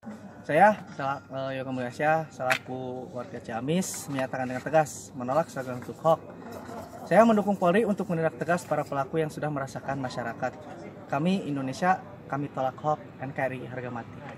Saya, Yoga Mulyasya, selaku warga Ciamis, menyatakan dengan tegas menolak segala bentuk hoax. Saya mendukung Polri untuk menindak tegas para pelaku yang sudah merasakan masyarakat. Kami Indonesia, kami tolak hoax, NKRI harga mati.